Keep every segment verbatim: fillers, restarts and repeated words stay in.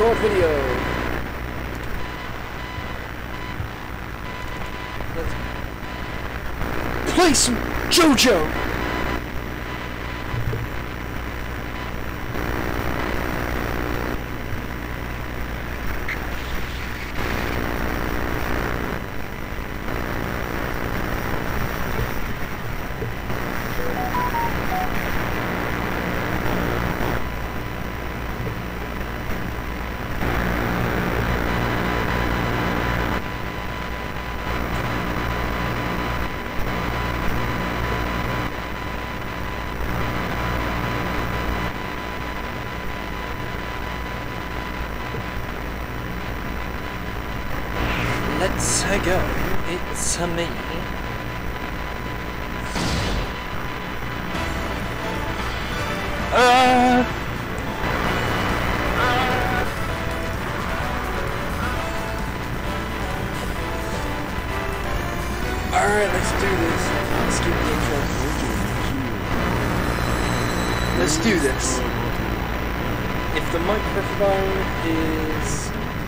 record video. Let's play some JoJo. Let's go. It's a me. Uh. Alright, let's do this. Let's keep the intro. Let's do this. If the microphone is...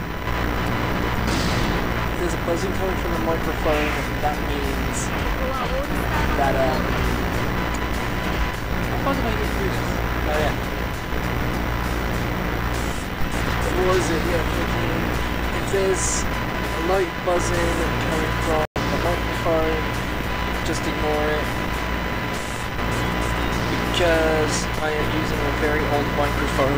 there's a buzzing coming from the microphone, that means that, um... what button I just used? Oh yeah. What was it? Yeah, freaking... if there's a light buzzing coming from the microphone, just ignore it. Because I am using a very old microphone.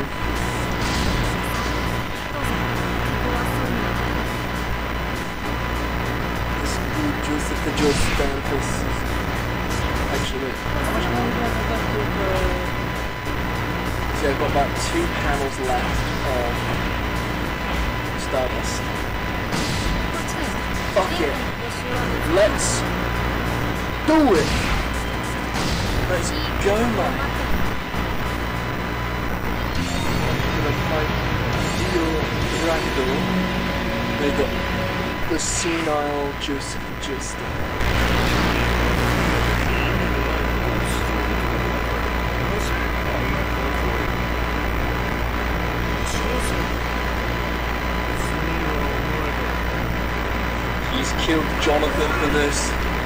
Joseph the Joseph Danfus. Actually, how much more do I have left of, uh... see, I've got about two panels left of Stardust. Fuck it. Let's do it! Let's go, man! I'm gonna fight Dio Randall with the The senile Joseph Justin. He's killed Jonathan for this.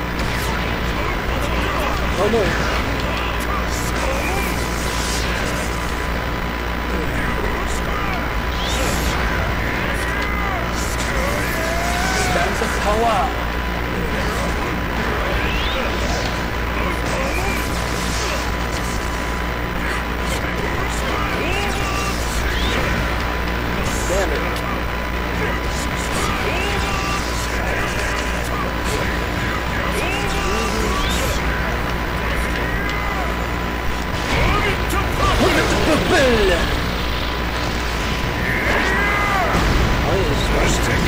Oh no! Stand of power! Damn it! Look at the bubble! Oh, it's rustic.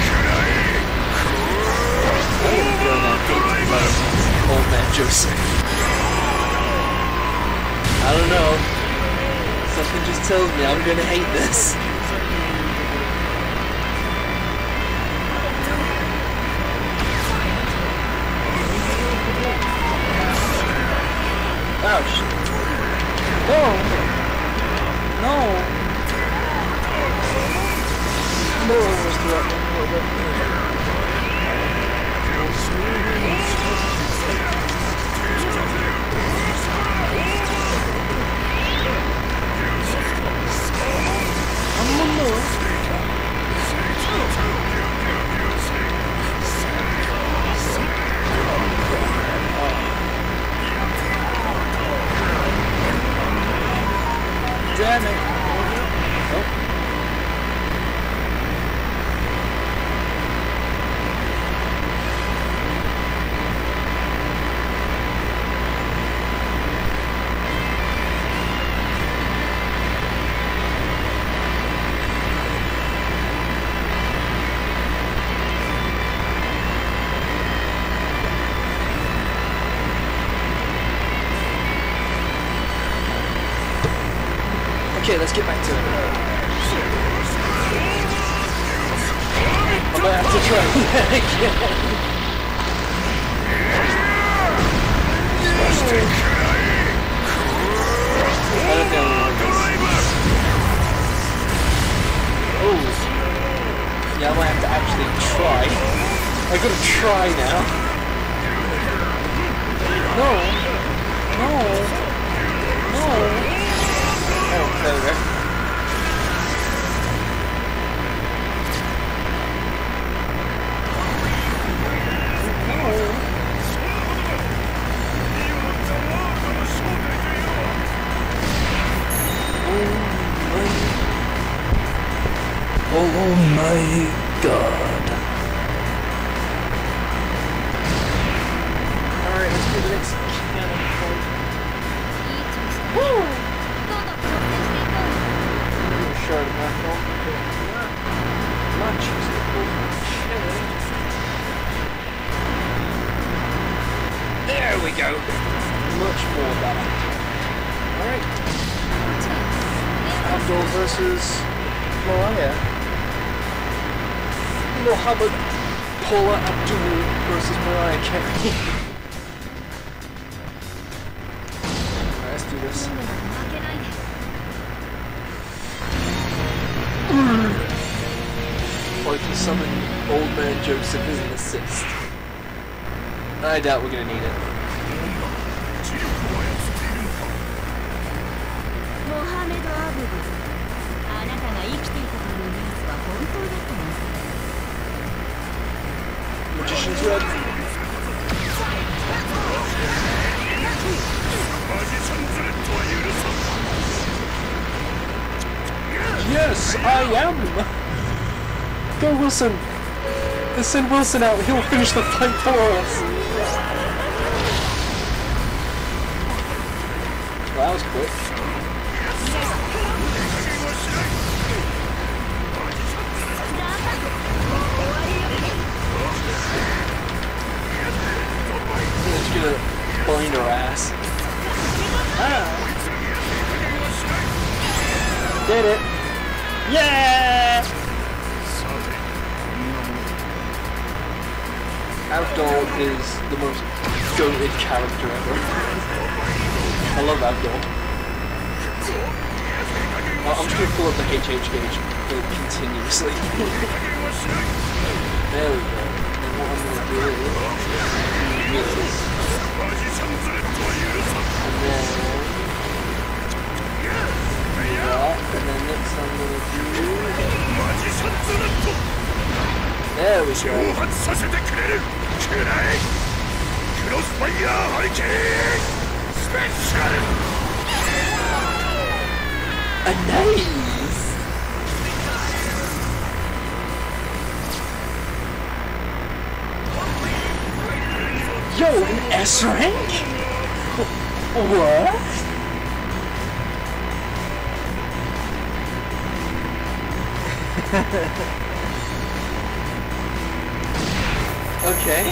I am going out to old man Joseph. I don't know. Something just tells me I'm gonna hate this. Ouch. No! No! No, I was correct. Damn it! Oh. Okay, let's get back to it. I might have to try that again. I don't know. Oh. Yeah, I might have to actually try. I gotta try now. No. No. No. Oh, there we go. Oh my god. Alright, let's do the next cannon point. Woo! Short enough, much there we go. Much more better. Alright. Abdul versus Mariah. Muhammad Paula Abdul versus Mariah Carey. Alright, let's do this. Or I can summon Old Man Joseph as an assist. I doubt we're gonna need it. Mohamed Abdul. Magician's Red. Yes, I am! Go Wilson! Let's send Wilson out, he'll finish the fight for us! Well, that was quick. It's gonna bind her ass. Ah! Did it! Yeah! Abdul is the most goated character ever. I love Abdul. Well, I'm just gonna pull up the H H gauge continuously. There we go. And what I'm gonna do is... And then... That, and then next I'm gonna do... There we go. Crossfire Hurricane Special! A nice! Yo, an S rank? What? Okay.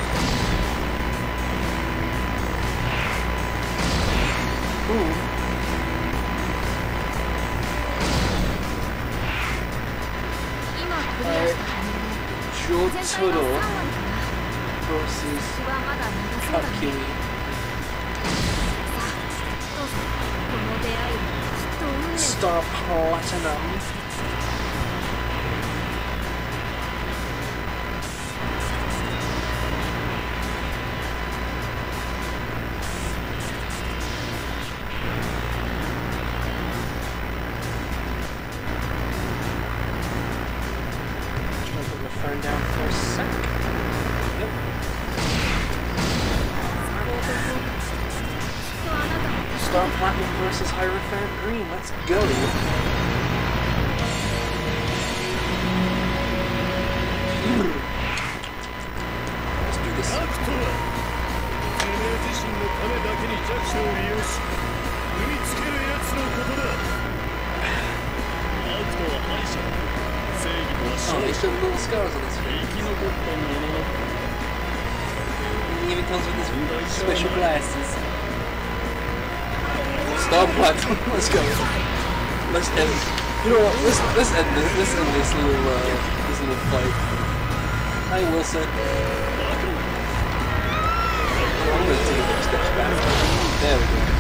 Ooh. Alright. Jotaro versus Kakiri. Star Platinum. Down for a sec. Yep. Star Platinum versus Hierophant Green. Let's go. Let's do this. Oh, they still have little scars on his face. He even comes with his special glasses. Star Platinum, let's go. Let's end. You know what? Let's let's end this. Let's end this little uh, this little fight. Hi Wilson. I'm gonna take a few steps back. There we go.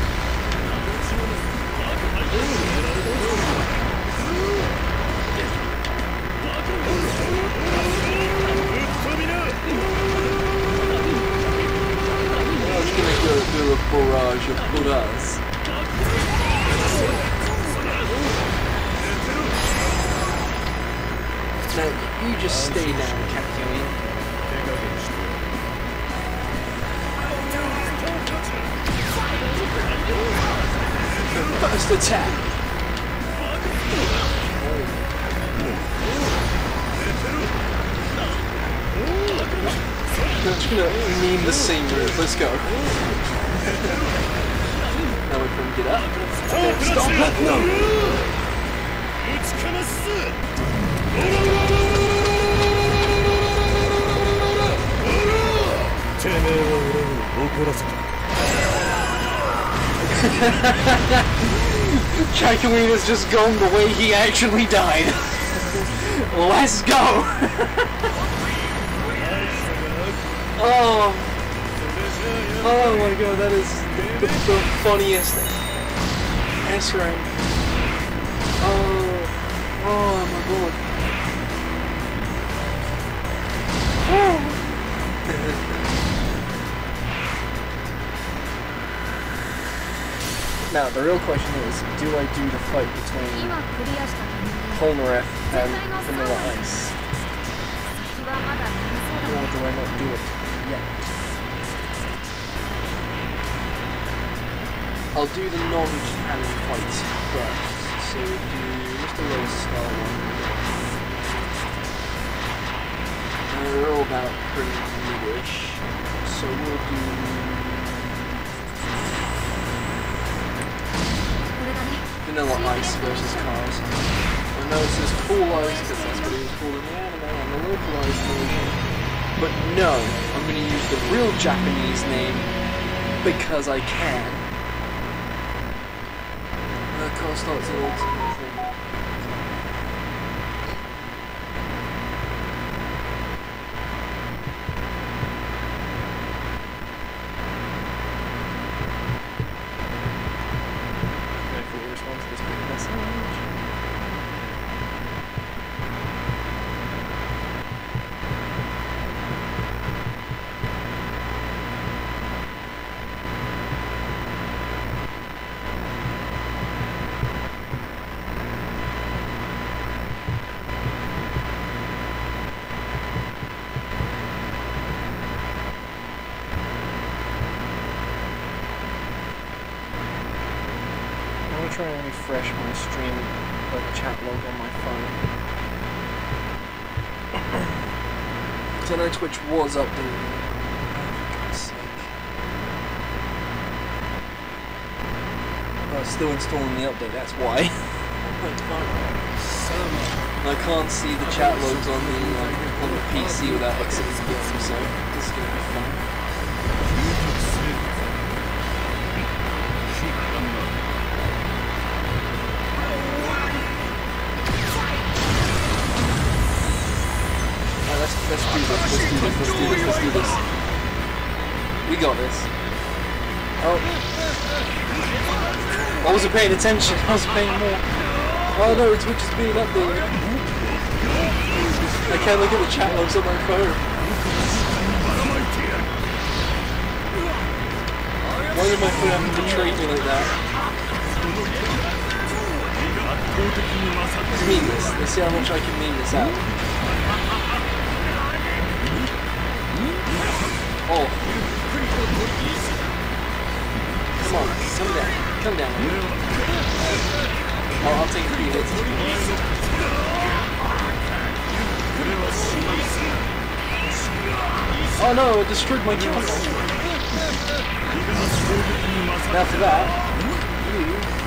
No, you just stay down, Kakyoin. First attack. I'm just gonna meme the same move. Let's go. Now we can get up. Stop it! No! Kakyoin has just gone the way he actually died. Let's go! Oh! Oh my god, that is the, the funniest S rank. Oh, oh my god. Oh. Now, the real question is, do I do the fight between Polnareff and Vanilla Ice? Or do I not do it yet? I'll do the non-canon fights first. So we'll do Mister Lodestar one. And they're all about pretty new-ish. So we'll do... Vanilla Ice versus Cars. I know it says Cool Ice because that's what he was called in the anime and the localized version. But no, I'm going to use the real Japanese name because I can. The car starts at all thing. Try and refresh my stream like a chat log on my phone. So I know Twitch was updating. Oh, for God's sake. Oh, it's still installing the update, that's why. I can't see the chat logs on the uh, on the P C without exiting the game, so this is gonna be fun. Let's, let's do this, let's do this, let's do this, let's do this. We got this. Oh. I wasn't paying attention, I was paying more. Oh no, Twitch is being updated. I can't look at the chat logs on my phone. Why did my phone have to betray me like that? Let's meme this, let's see how much I can meme this out. Oh. Come on, come down. Come down. Oh, I'll take a few hits. Oh no, it destroyed my counter. Now for that, you...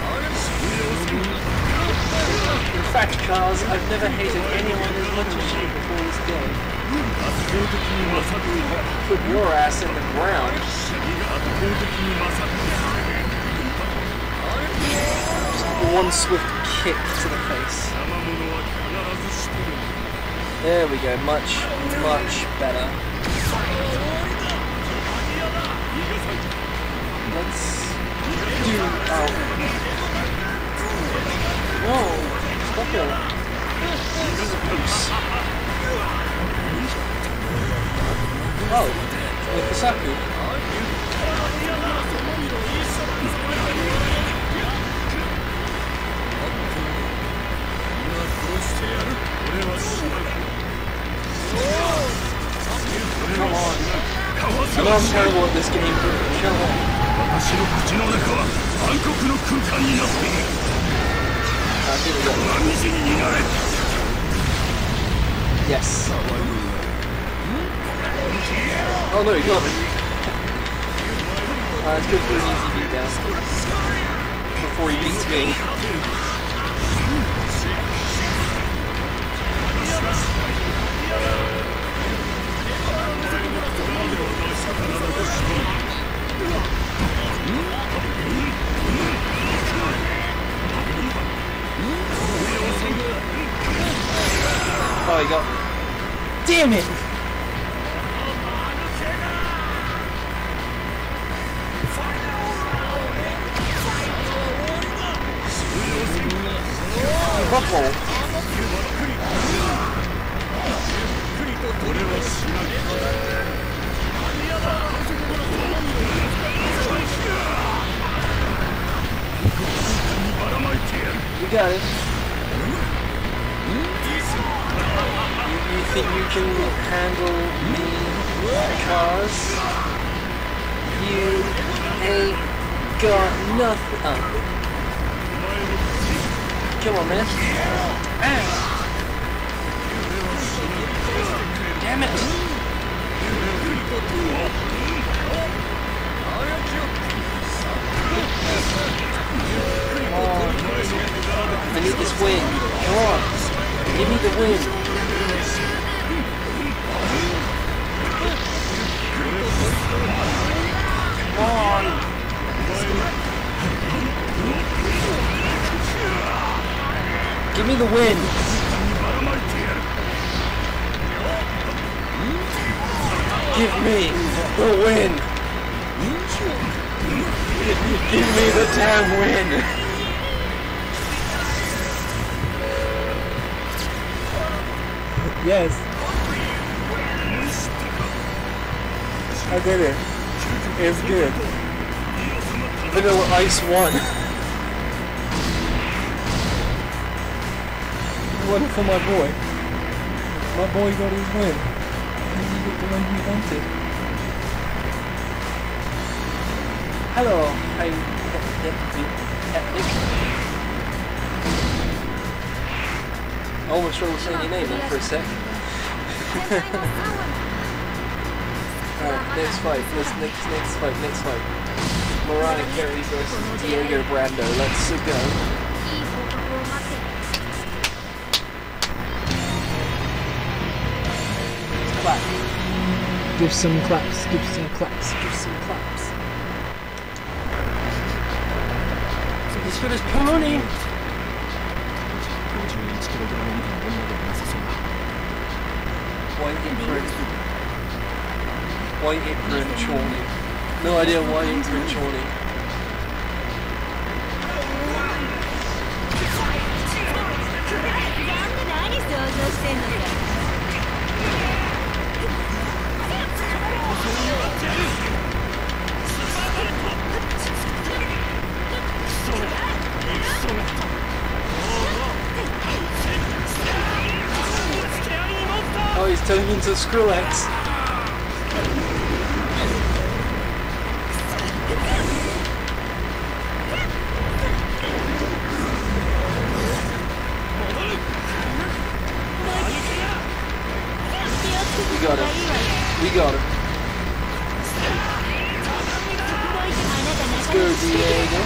In fact, Cars, I've never hated anyone as much as you before this game. Put your ass in the ground. Just one swift kick to the face. There we go, much, much better. Let's do... Oh. Whoa, stop it. This is a goose. Oh, with Kosaku. know I'm terrible at this game, but shut up. Uh, here we go. Yes. Oh no, he got me. Uh, let's go for an easy beat down. Before he beats me. Oh, he got me. Damn it! Buckle. You got it. You, you think you can handle me, cause you ain't got nothing. Oh. Come on, man. Ah. Damn it. Come on. I need this win. Come on. Give me the win. Come on. Give me the win. Give me the win. Give me the damn win. Yes. I did it. It's good. Vanilla Ice won. One for my boy. My boy got his win. And he got the one he wanted. Hello, I'm Epic. I almost struggled saying your name then for a sec. Alright, next fight. Next, next, next fight. Next fight. Mariah Carey versus Diego Brando. Let's go. Clap. Give some claps, give some claps. Give some claps. He's got his pony! White apron. White apron Chorney. No idea why apron Chorney. Oh, he's turning into Skrillex. We got him. We got him. Let's go, Diego.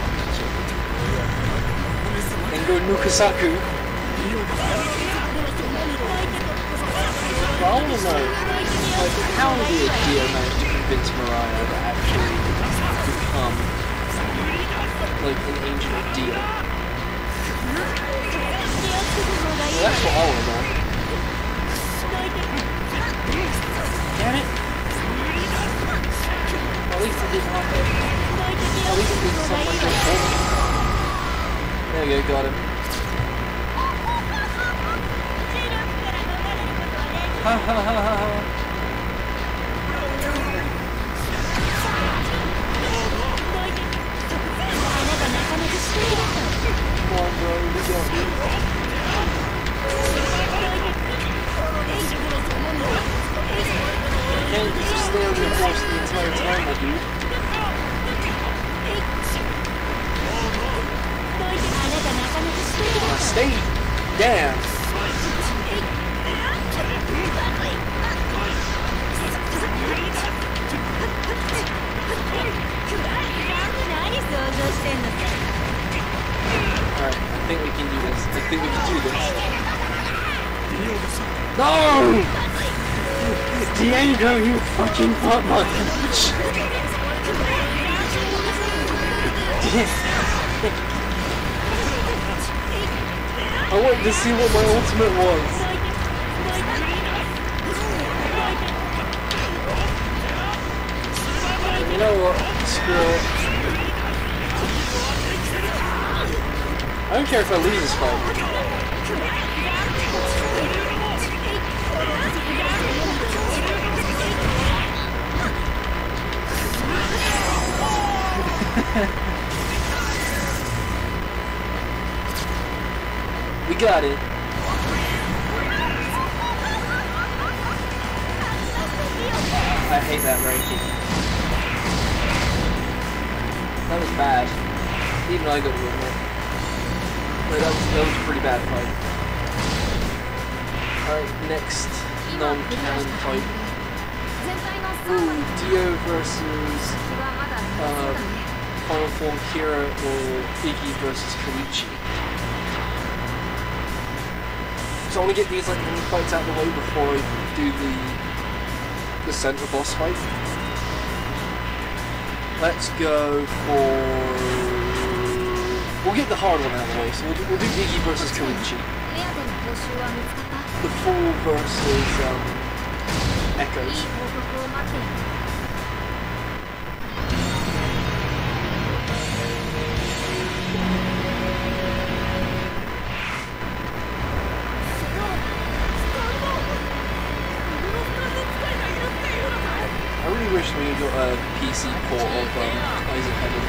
And go Nukasaku. Well, I want to know, like, how did Dio manage to convince Mariah to actually become, like, an agent of Dio? Well, that's what I want to know. Damn it! Well, at least it didn't happen. At least it didn't sound like a bull. There we go, got him. Ha ha ha ha ha. Come on, bro, we got you. Can't just stay on your horse No! Diego, you fucking butt bitch! I wanted to see what my ultimate was. You know what? Screw it. I don't care if I lose this fight. We got it. I hate that ranking. That was bad. Even I got rid of it. Wait, that was, that was a pretty bad fight. Alright, next non-canon fight. Ooh, Dio versus uh, Final Form Kira or Iggy versus Koichi. So I want to get these like mini fights out of the way before I do the the center boss fight. Let's go for... We'll get the hard one out of the way, so we'll do, we'll do Iggy versus Koichi. The Fool versus um, Echoes. I really wish we got a P C port of um, Isaac Heaven.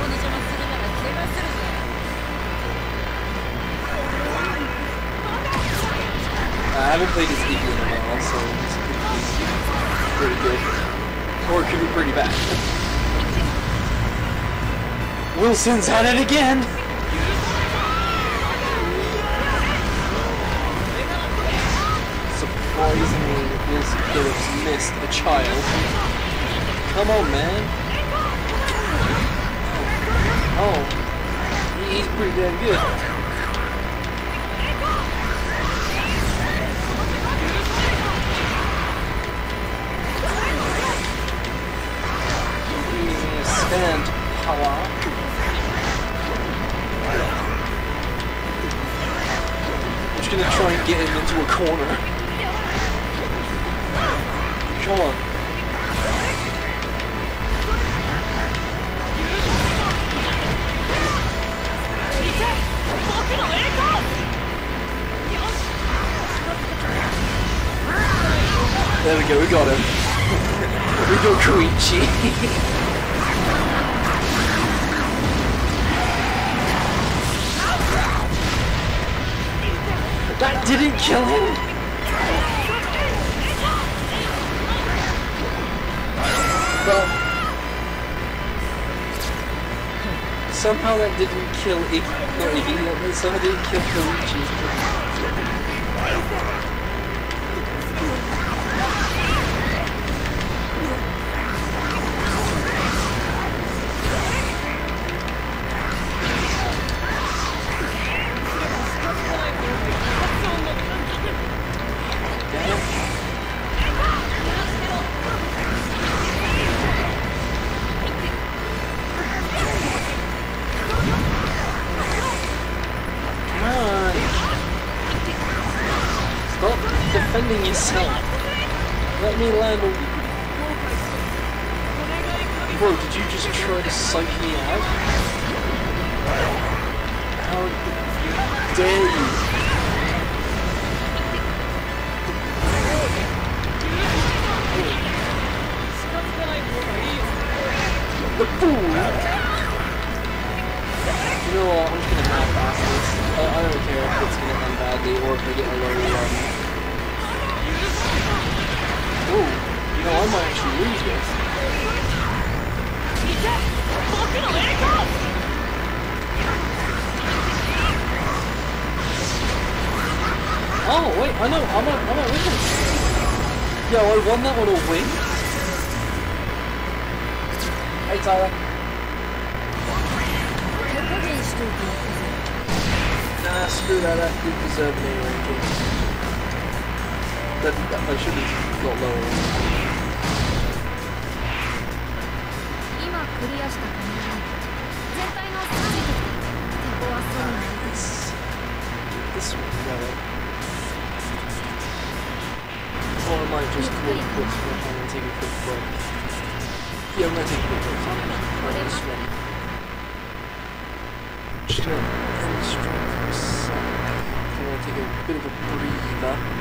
I haven't played as Iggy in a while, so this could be pretty good. Or it could be pretty bad. Wilson's at it again! Surprisingly, Wilson Phillips missed a child. Come on, man. Oh, he's pretty damn good. Using stand power. I'm just gonna try and get him into a corner. Come on. There we go, we got him. We got Koichi. That didn't kill him? But somehow that didn't kill Iggy, not Iggy, that somehow didn't kill Koichi. Defending yourself. Let me land on... Bro, did you just try to psych me out? How dare you? The fool! You know what, I'm just gonna half-ass this. I, I don't care if it's gonna end badly or if I get a low um, ooh, you know, I might actually lose this. Oh, wait, I know, I might, I might win this. Yo, I won that on a win. Hey, Tyler. Nah, screw that up, you deserve me ranking. That, that, I should have got lower. 今クリアしたために全体のさんじ手強そうな This, this one, no. Or I might just call it quits for a time and take a quick break. Yeah, I'm gonna take a quick break. I'm just ready. Just gonna full strength for a sec. I'm gonna take a bit of a breather.